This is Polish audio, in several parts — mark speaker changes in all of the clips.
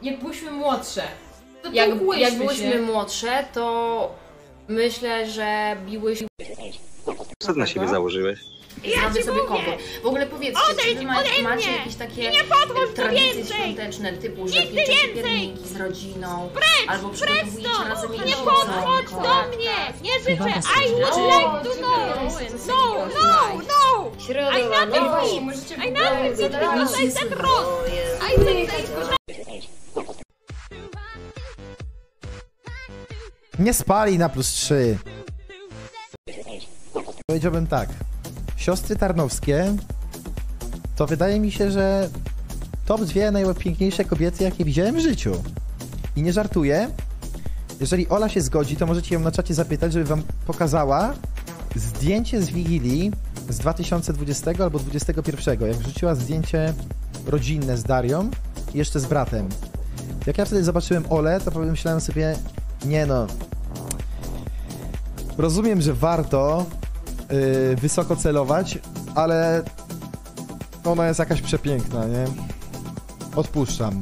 Speaker 1: jak byłyśmy młodsze. To
Speaker 2: jak byłyśmy młodsze, to myślę, że biłyśmy...
Speaker 3: Co ty na siebie założyłeś?
Speaker 2: Znamy sobie kogo. W ogóle powiedzcie, czy wy macie jakieś takie tradycje świąteczne, typu, że pieczecie pierniki z rodziną, albo przygotowujecie razem jedzenie.
Speaker 4: Nie podchodź do mnie! Nie życzę! I would like to know! No, no, no!
Speaker 2: Środowa, no
Speaker 1: właśnie, możecie
Speaker 4: I nothing to do, I said wrong! I said wrong!
Speaker 5: Nie spali na +3. Powiedziałbym tak. Siostry Tarnowskie to wydaje mi się, że top 2 najpiękniejsze kobiety, jakie widziałem w życiu. I nie żartuję. Jeżeli Ola się zgodzi, to możecie ją na czacie zapytać, żeby wam pokazała zdjęcie z Wigilii z 2020 albo 2021, jak wrzuciła zdjęcie rodzinne z Darią i jeszcze z bratem. Jak ja wtedy zobaczyłem Olę, to pomyślałem sobie, nie no, rozumiem, że warto wysoko celować, ale ona jest jakaś przepiękna, nie? Odpuszczam.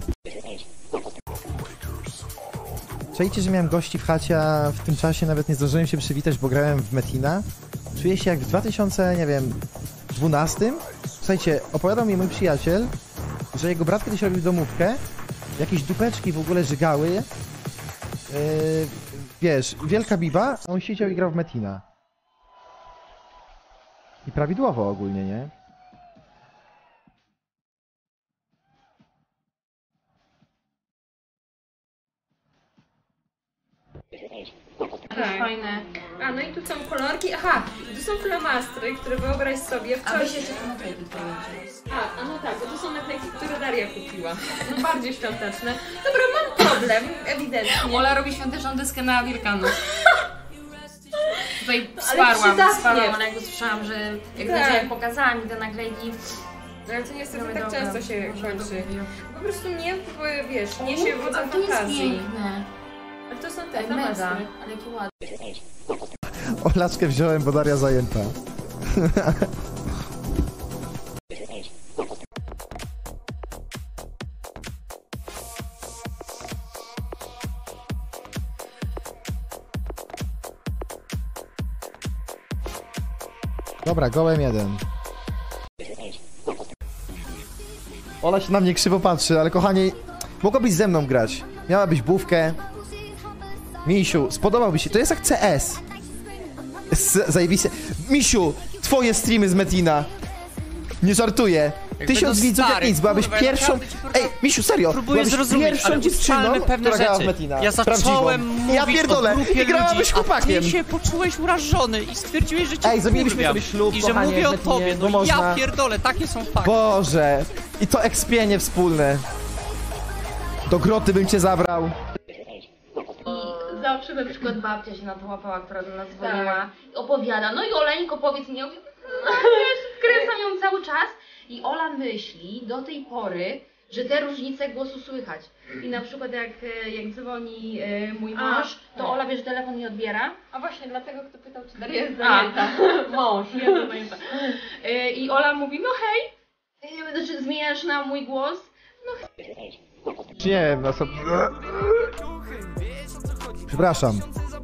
Speaker 5: Czajcie, że miałem gości w chacie, a w tym czasie nawet nie zdążyłem się przywitać, bo grałem w Metina. Czuję się jak w 2012. Słuchajcie, opowiadał mi mój przyjaciel, że jego brat kiedyś robił domówkę, jakieś dupeczki w ogóle żygały. Wiesz, wielka biba, a on siedział i grał w Metina. I prawidłowo ogólnie, nie?
Speaker 2: Tak. Fajne.
Speaker 1: A, no i tu są kolorki. Aha, tu są flamastry, które wyobraź sobie
Speaker 2: A weź jeszcze te naklejki, które
Speaker 1: A no tak, bo to są naklejki, które Daria kupiła. No bardziej świąteczne. Dobra, mam problem, ewidentnie.
Speaker 2: Ola robi świąteczną deskę na Wielkanoc. Tutaj wsparłam, ale jak usłyszałam, że jak tak. Pokazała mi te naklejki.
Speaker 1: No ale to niestety tak często się kończy. Po prostu nie, wiesz, nie się wodzą
Speaker 2: to jest
Speaker 1: fantazji.
Speaker 2: piękne.
Speaker 1: Ale to są te flamastry.
Speaker 2: Ale jakie ładne.
Speaker 5: Olaczkę wziąłem, bo Daria zajęta. Dobra, gołem jeden. Ola się na mnie krzywo patrzy, ale kochanie, mogłabyś ze mną grać. Miałabyś bówkę. Misiu, spodobałby się. To jest jak CS. Zajebiste. Misiu, twoje streamy z Metina. Nie żartuję. 1000 widzów jak nic, byłabyś pierwszą... Ej, Misiu, serio, byłabyś pierwszą dziewczyną, która grała w Metina.
Speaker 6: Ja zacząłem mówić
Speaker 5: ja pierdolę, i grałabyś chłopakiem.
Speaker 6: A ty się poczułeś urażony i stwierdziłeś, że cię
Speaker 5: Ej, zrobiliśmy sobie ślub,
Speaker 6: i że
Speaker 5: kochanie,
Speaker 6: mówię o
Speaker 5: Metinie,
Speaker 6: tobie, no
Speaker 5: można...
Speaker 6: ja pierdolę, takie są fakty.
Speaker 5: Boże, i to ekspienie wspólne. Do groty bym cię zabrał.
Speaker 2: Zawsze na przykład babcia się na to łapała, która do nas dzwoniła, opowiada, no i Oleńko powiedz mi, wkręcam ją cały czas i Ola myśli do tej pory, że te różnice głosu słychać. I na przykład jak dzwoni mój mąż, to Ola bierze telefon i odbiera.
Speaker 1: A właśnie, dlatego kto pytał, czy Daria jest zajęta.
Speaker 2: Mąż, jest zajęta. I Ola mówi, no hej, znaczy zmieniasz na mój głos? No hej.
Speaker 5: Nie, no co... Przepraszam.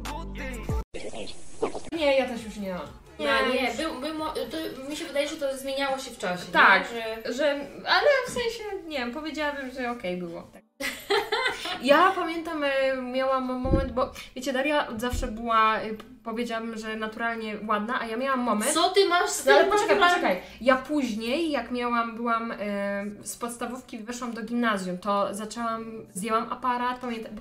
Speaker 1: Nie, ja też już nie mam.
Speaker 2: Nie, mi się wydaje, że to zmieniało się w czasie.
Speaker 1: Tak, że ale w sensie, nie wiem, powiedziałabym, że okej było. Tak. Ja pamiętam, miałam moment, bo wiecie, Daria od zawsze była, powiedziałabym, że naturalnie ładna, a ja miałam moment...
Speaker 2: Co ty masz z tym?
Speaker 1: Ale poczekaj. Ja później, jak byłam z podstawówki, weszłam do gimnazjum, to zdjęłam aparat, pamiętam...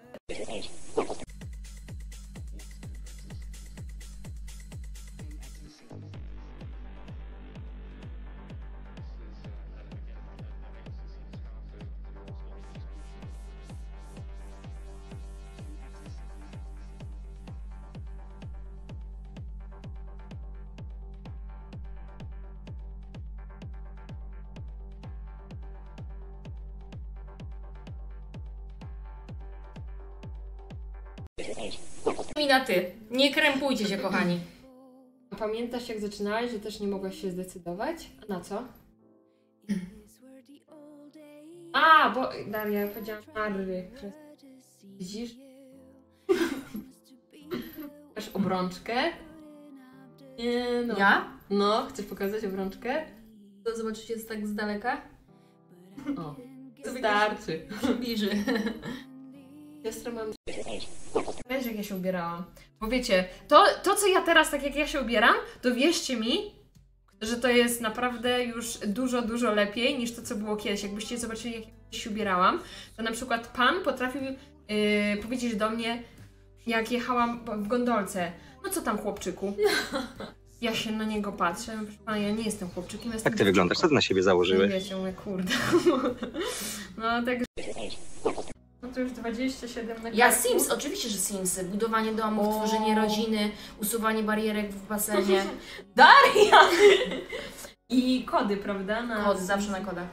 Speaker 2: I na ty. Nie krępujcie się, kochani.
Speaker 1: Pamiętasz, jak zaczynałaś, że też nie mogłaś się zdecydować? A na co? A, bo Daria powiedziała Mary. Widzisz? Masz obrączkę? Nie no.
Speaker 2: Ja?
Speaker 1: No, chcesz pokazać obrączkę?
Speaker 2: To zobaczycie jest tak z daleka.
Speaker 1: O, wystarczy.
Speaker 2: Przybliży.
Speaker 1: Siostra mam... Wiesz, jak ja się ubierałam. Bo wiecie, to co ja teraz, tak jak ja się ubieram, to wierzcie mi, że to jest naprawdę już dużo lepiej niż to, co było kiedyś. Jakbyście zobaczyli, jak ja się ubierałam, to na przykład pan potrafił powiedzieć do mnie, jak jechałam w gondolce, no co tam, chłopczyku? Ja się na niego patrzę, proszę pana, ja nie jestem chłopczykiem, jestem
Speaker 3: Jak ty wyglądasz? Co ty na siebie założyłeś?
Speaker 1: Wiecie, mówię, kurde. No tak. No to już 27 na
Speaker 2: Ja
Speaker 1: karku.
Speaker 2: Sims, oczywiście, że Simsy. Budowanie domów, tworzenie rodziny, usuwanie barierek w basenie.
Speaker 1: Daria! I kody, prawda? Na...
Speaker 2: Kod, zawsze na kodach.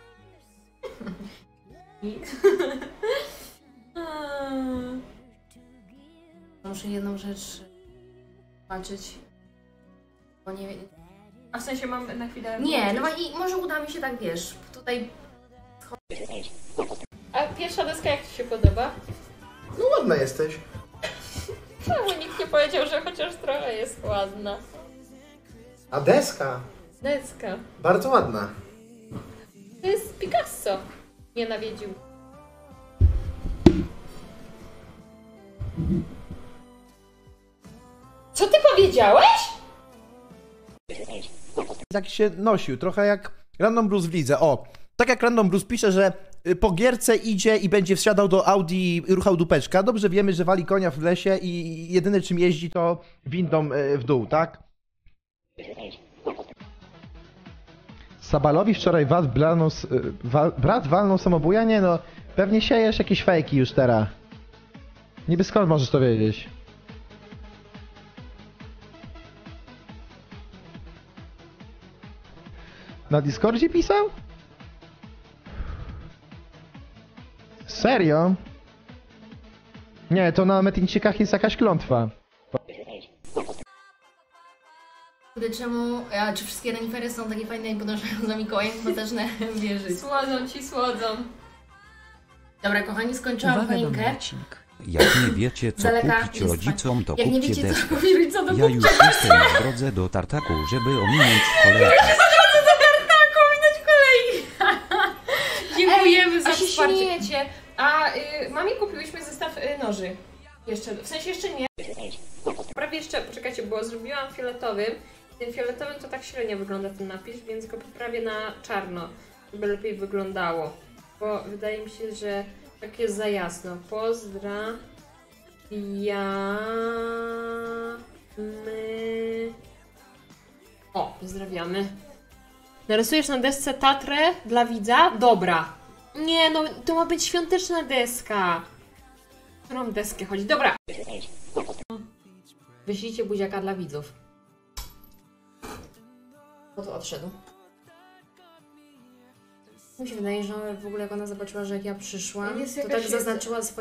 Speaker 2: Muszę jedną rzecz zobaczyć. Bo nie wiem.
Speaker 1: A w sensie mam na chwilę...
Speaker 2: Nie, no i może uda mi się tak, wiesz, tutaj...
Speaker 1: A pierwsza deska jak Ci się podoba?
Speaker 5: No ładna jesteś.
Speaker 1: Czemu nikt nie powiedział, że chociaż trochę jest ładna?
Speaker 5: A deska?
Speaker 1: Deska.
Speaker 5: Bardzo ładna.
Speaker 1: To jest Picasso. Nie nawiedził. Co ty powiedziałeś?
Speaker 5: Tak się nosił, trochę jak Random Bruce w lidze. O, tak jak Random Bruce pisze, że po gierce idzie i będzie wsiadał do Audi i ruchał dupeczka. Dobrze wiemy, że wali konia w lesie i jedyne czym jeździ to windą w dół, tak? Sabalowi wczoraj brat walnął samobuja? Nie no, pewnie siejesz jakieś fejki już teraz. Niby skąd możesz to wiedzieć? Na Discordzie pisał? Serio? Nie, to na Metincikach jest jakaś klątwa.
Speaker 2: Czemu, a czy wszystkie renifery są takie fajne i podążają za Mikołajem, bo zacznę wierzyć.
Speaker 1: Słodzą ci, słodzą.
Speaker 2: Dobra, kochani, skończyłam
Speaker 7: Uwaga,
Speaker 2: choinkę.
Speaker 7: Dominicik. Jak nie wiecie, co
Speaker 2: Daleka
Speaker 7: kupić
Speaker 2: jest
Speaker 7: rodzicom, to
Speaker 2: Jak nie
Speaker 7: kupcie
Speaker 2: wiecie,
Speaker 7: deskę.
Speaker 2: co kupić, co to
Speaker 7: Ja już jestem w drodze do tartaku, żeby ominąć kolejkę.
Speaker 1: Dziękujemy za
Speaker 2: a się
Speaker 1: wsparcie.
Speaker 2: śmiejecie.
Speaker 1: A mamie kupiłyśmy zestaw noży. Jeszcze, w sensie jeszcze nie. Prawie jeszcze, poczekajcie, bo zrobiłam fioletowym. Tym fioletowym to tak średnio wygląda ten napis, więc go poprawię na czarno, żeby lepiej wyglądało. Bo wydaje mi się, że tak jest za jasno. Pozdrawiamy. O, pozdrawiamy. Narysujesz na desce Tatrę dla widza? Dobra. Nie no, to ma być świąteczna deska. W którą deskę chodzi? Dobra. Wyślijcie buziaka dla widzów. Po to odszedł. Mi się wydaje, że w ogóle jak ona zobaczyła, że jak ja przyszłam, Jest
Speaker 2: to
Speaker 1: jakaś-
Speaker 2: tak zaznaczyła swoje